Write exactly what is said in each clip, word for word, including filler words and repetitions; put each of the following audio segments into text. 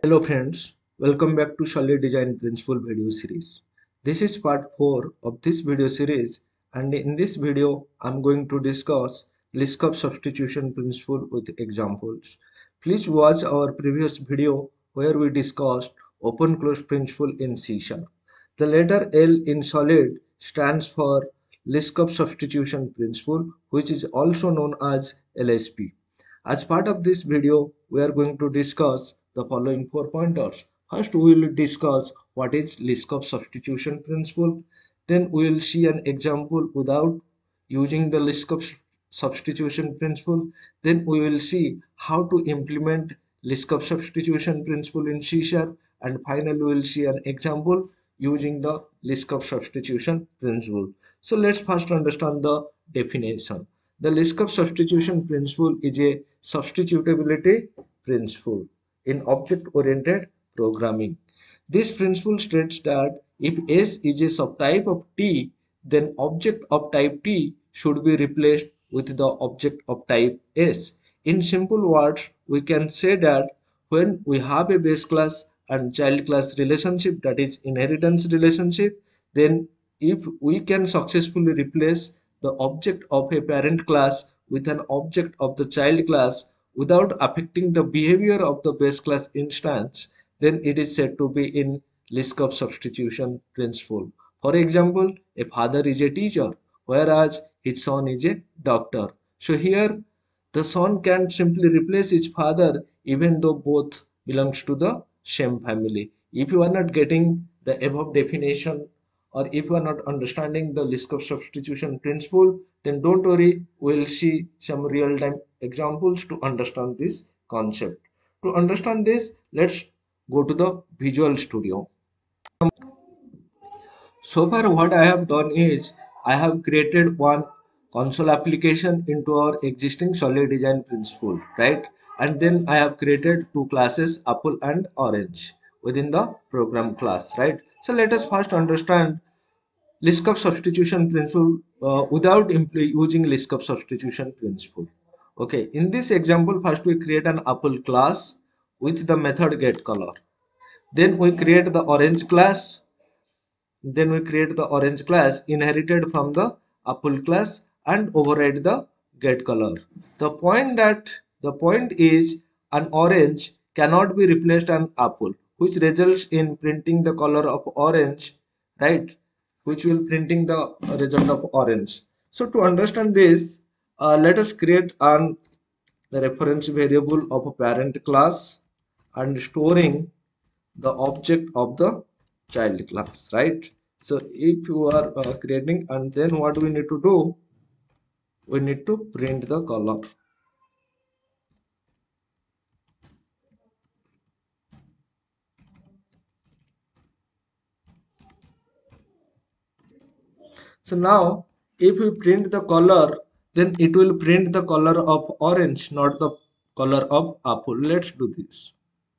Hello friends, welcome back to Solid Design Principle video series. This is part four of this video series, and in this video I'm going to discuss Liskov Substitution Principle with examples. Please watch our previous video where we discussed open close principle in C Sharp. The letter L in Solid stands for Liskov Substitution Principle, which is also known as L S P. As part of this video, we are going to discuss the following four pointers. First, we will discuss what is Liskov substitution principle. Then we will see an example without using the Liskov substitution principle. Then we will see how to implement Liskov substitution principle in C Sharp. And finally, we will see an example using the Liskov substitution principle. So let's first understand the definition. The Liskov substitution principle is a substitutability principle in object-oriented programming. This principle states that if S is a subtype of T, then object of type T should be replaced with the object of type S. In simple words, we can say that when we have a base class and child class relationship, that is inheritance relationship, then if we can successfully replace the object of a parent class with an object of the child class without affecting the behavior of the base class instance, then it is said to be in Liskov substitution principle. For example, a father is a teacher, whereas his son is a doctor. So here the son can simply replace his father even though both belongs to the same family. If you are not getting the above definition, or if you are not understanding the Liskov substitution principle, then don't worry, we'll see some real-time examples to understand this concept. To understand this, let's go to the Visual Studio. So far what I have done is I have created one console application into our existing solid design principle, right? And then I have created two classes, Apple and Orange, within the program class, right? So let us first understand Liskov substitution principle uh, without using Liskov substitution principle. Okay, in this example, first we create an Apple class with the method getColor. Then we create the Orange class. Then we create the Orange class inherited from the Apple class and override the getColor. The point that the point is an orange cannot be replaced an apple, which results in printing the color of orange, right? Which will printing the result of orange. So to understand this, uh, let us create an the reference variable of a parent class and storing the object of the child class, right? So if you are uh, creating, and then what we need to do, we need to print the color. So now if we print the color, then it will print the color of orange, not the color of apple. Let's do this.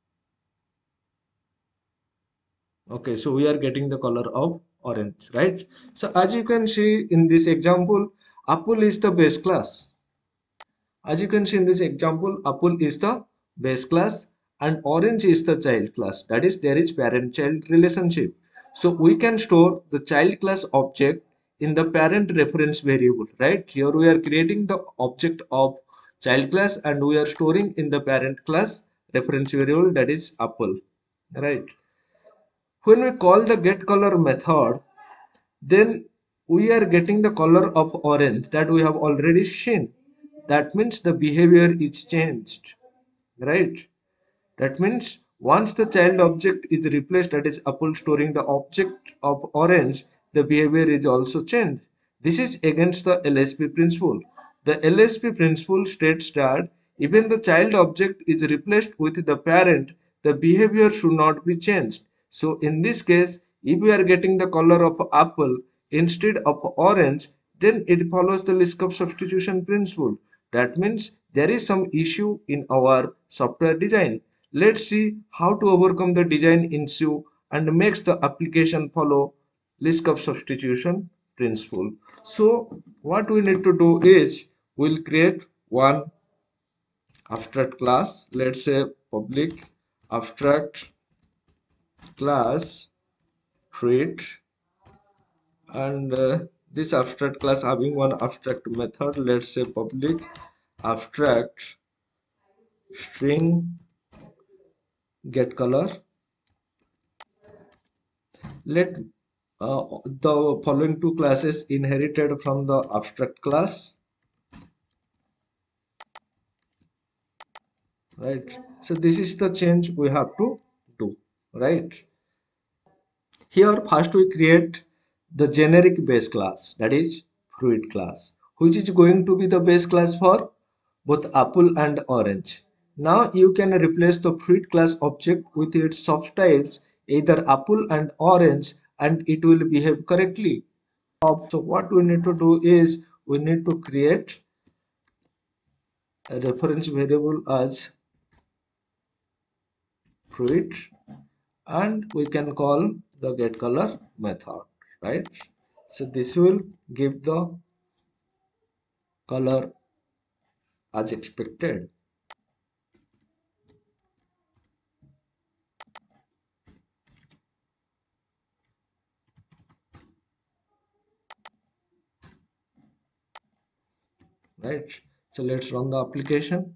Okay, so we are getting the color of orange, right? So as you can see in this example, apple is the base class. As you can see in this example, apple is the base class and orange is the child class. That is, there is parent-child relationship. So we can store the child class object in the parent reference variable, right? Here we are creating the object of child class and we are storing in the parent class reference variable, that is apple, right? When we call the getColor method, then we are getting the color of orange that we have already seen. That means the behavior is changed, right? That means once the child object is replaced, that is apple storing the object of orange, the behavior is also changed. This is against the L S P principle. The L S P principle states that even the child object is replaced with the parent, the behavior should not be changed. So in this case, if we are getting the color of apple instead of orange, then it follows the Liskov substitution principle. That means there is some issue in our software design. Let's see how to overcome the design issue and makes the application follow Liskov substitution principle. So what we need to do is we'll create one abstract class. Let's say public abstract class fruit, and uh, this abstract class having one abstract method. Let's say public abstract string get color. Let uh, the following two classes inherited from the abstract class, right? So this is the change we have to do, right? Here first we create the generic base class, that is fruit class, which is going to be the base class for both apple and orange. Now you can replace the fruit class object with its subtypes either apple and orange, and it will behave correctly. So what we need to do is we need to create a reference variable as fruit, and we can call the getColor method, right? So this will give the color as expected, right? So let's run the application.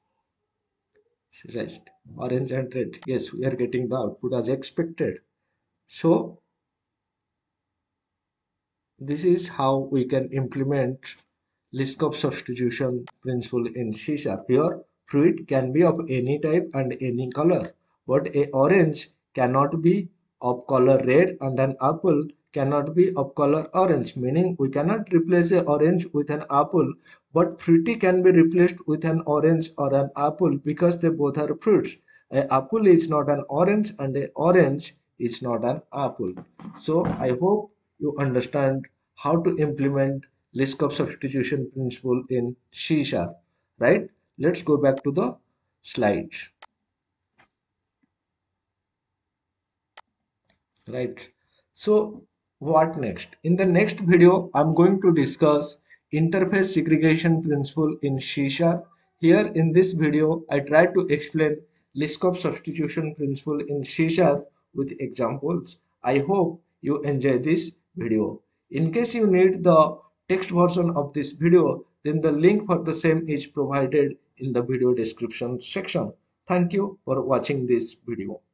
Right, orange and red, yes, we are getting the output as expected. So this is how we can implement Liskov substitution principle in C sharp. Here, fruit can be of any type and any color, but a orange cannot be of color red and an apple cannot be of color orange, meaning we cannot replace a orange with an apple, but fruity can be replaced with an orange or an apple because they both are fruits. A apple is not an orange and a orange is not an apple. So I hope you understand how to implement Liskov substitution principle in C sharp, right? Let's go back to the slides, right? So what next? In the next video, I'm going to discuss interface segregation principle in C sharp. Here in this video, I try to explain Liskov substitution principle in C sharp with examples. I hope you enjoy this video. In case you need the text version of this video, then the link for the same is provided in the video description section. Thank you for watching this video.